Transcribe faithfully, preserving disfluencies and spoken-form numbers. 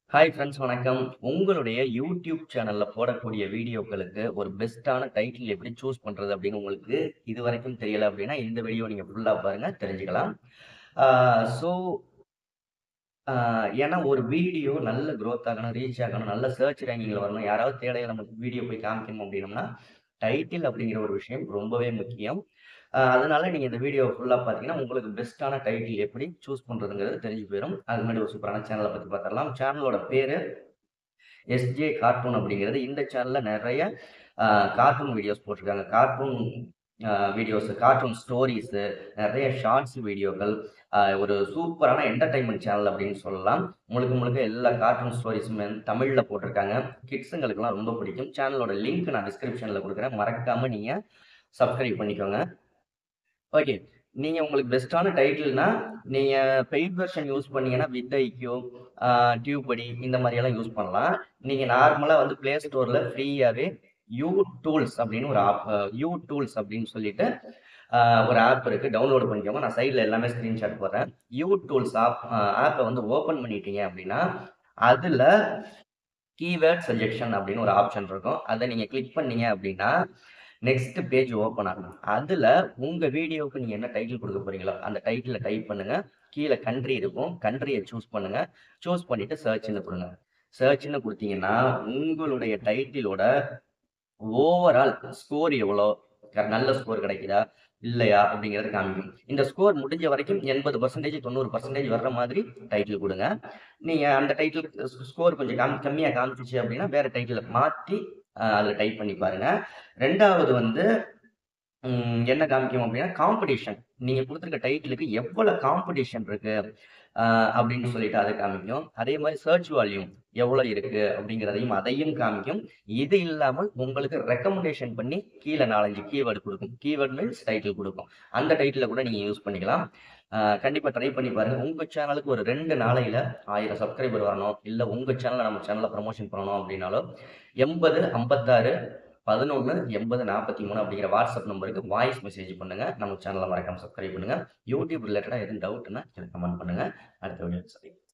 Hi friends வணக்கம். உங்களுடைய YouTube சேனல்ல போடக்கூடிய வீடியோக்களுக்கு ஒரு பெஸ்ட்டான டைட்டில் எப்படி சூஸ் பண்றது அப்படின்னு உங்களுக்கு இதுவரைக்கும் தெரியல அப்படின்னா, இந்த வீடியோ நீங்க ஃபுல்லா பாருங்க தெரிஞ்சுக்கலாம். ஆ ஸோ ஆ ஏன்னா ஒரு வீடியோ நல்ல குரோத் ஆகணும், ரீச் ஆகணும், நல்ல சர்ச் ரேங்கிங்ல வரணும். யாராவது தேடையில நமக்கு வீடியோ போய் காமிக்கணும் அப்படின்னம்னா, டைட்டில் அப்படிங்கிற ஒரு விஷயம் ரொம்பவே முக்கியம். அ அதனால நீங்க இந்த வீடியோ ஃபுல்லா பார்த்தீங்கன்னா, உங்களுக்கு பெஸ்ட்டான டைட்டில் எப்படி சூஸ் பண்றதுங்கிறது தெரிஞ்சு போயிரும். அதுக்கு முன்னாடி ஒரு சூப்பரான சேனல பத்தி பார்த்துரலாம். சேனலோட பேரு எஸ்ஜே கார்ட்டூன் அப்படிங்கிறது. இந்த சேனல்ல நெறைய அ கார்ட்டூன் வீடியோஸ் போட்டிருக்காங்க. கார்ட்டூன் அ வீடியோஸ், கார்ட்டூன் ஸ்டோரீஸு, நெறைய ஷார்ட்ஸ் வீடியோக்கள், அ ஒரு சூப்பரான என்டர்டெயின்மென்ட் சேனல் அப்படின்னு சொல்லலாம். முழுக்க முழுக்க எல்லா கார்ட்டூன் ஸ்டோரீஸுமே தமிழ்ல போட்டிருக்காங்க. கிட்ஸுங்களுக்கெல்லாம் ரொம்ப பிடிக்கும். சேனலோட லிங்க் நான் டிஸ்கிரிப்ஷன்ல குடுக்குறேன். மறக்காம நீங்க சப்ஸ்கிரைப் பண்ணிக்கோங்க. ஓகே. நீங்க உங்களுக்கு பெஸ்ட்டான டைட்டில்னா, நீங்க பெய்ட் வெர்ஷன் யூஸ் பண்ணீங்கன்னா, வித் ஐக்யூ, ஆ டியூபடி இந்த மாரியெல்லாம் யூஸ் பண்ணலாம். நீங்க நார்மலா வந்து Play Storeல ஃப்ரீயாவே யூ டூல்ஸ் அப்படின்னு ஒரு ஆப் யூ டூல்ஸ் அப்படின்னு சொல்லிட்டு அ ஒரு ஆப் இருக்கு. டவுன்லோட் பண்ணிக்கோங்க. நான் சைட்ல எல்லாமே ஸ்கிரீன்ஷாட் போடுறேன். யூ டூல்ஸ் ஆப் அ ஆப்ப வந்து ஓப்பன் பண்ணிட்டீங்க அப்படின்னா, அதுல கீவேர்ட் சஜெக்ஷன் அப்படின்னு ஒரு ஆப்ஷன் இருக்கும். அத நீங்க கிளிக் பண்ணீங்க அப்படின்னா, நெக்ஸ்ட் பேஜ் ஓப்பன் ஆகும். அதுல உங்க வீடியோவுக்கு நீங்க என்ன டைட்டில் குடுக்க போறீங்களோ, அந்த டைட்டில டைப் பண்ணுங்க. கீழ கண்ட்ரி இருக்கும். கண்ட்ரிய சூஸ் பண்ணுங்க. சூஸ் பண்ணிட்டு சர்ச்ன்னு குடுங்க. சர்ச்ன்னு குடுத்தீங்கன்னா, உங்களுடைய டைட்டிலோட ஓவரால் ஸ்கோர் எவ்வளோ? க நல்ல ஸ்கோர் கிடைக்குதா? இல்லையா? அப்படிங்கிறத காமிக்கும். இந்த ஸ்கோர் முடிஞ்ச வரைக்கும் எண்பது சதவீதம் தொண்ணூறு சதவீதம் வர்ற மாதிரி டைட்டில் குடுங்க. நீங்க அந்த டைட்டில் ஸ் ஸ்கோர் கொஞ்சம் கம் கம்மியா காமிச்சுச்சு அப்படின்னா, வேற டைட்டில மாத்தி அ அதுல டைப் பண்ணி பாருங்க. இரண்டாவது வந்து ம் என்ன காமிக்கும் அப்படின்னா, காம்படிஷன். நீங்க குடுத்திருக்க டைட்டிலுக்கு எவ்வளவு காம்படிஷன் இருக்கு? அ அப்படின்னு சொல்லிட்டு அத காமிக்கும். அதே மாரி சர்ச் வால்யூம் எவ்வளோ இருக்கு? அப்படிங்கிறதையும் அதையும் காமிக்கும். இது இல்லாமல் உங்களுக்கு ரெக்கமெண்டேஷன் பண்ணி கீழ நான்கு, ஐந்து கீவேர்ட் குடுக்கும். கீவேர்ட் மீன்ஸ் டைட்டில் குடுக்கும். அந்த டைட்டில கூட நீங்க யூஸ் பண்ணிக்கலாம். அ கண்டிப்பா ட்ரை பண்ணி பாருங்க. உங்க சேனலுக்கு ஒரு இரண்டு நாளையில ஆயிரம் சப்ஸ்கிரைபர் வரணும். இல்ல உங்க சேனல நம்ம சேனல்ல ப்ரமோஷன் பண்ணணும் அப்படின்னாலோ, எண்பது ஐம்பத்தி ஆறு பதினொன்று எண்பது நாற்பத்தி மூன்று அப்படிங்கிற வாட்ஸ்அப் நம்பருக்கு வாய்ஸ் மெசேஜ் பண்ணுங்க. நம்ம சேனல மறக்காம சப்ஸ்கிரைப் பண்ணுங்க. யூடியூப் ரிலேட்டடா எதுவும் டவுட்னா கீழ கமெண்ட் பண்ணுங்க. அடுத்த வீடியோல சந்திப்போம்.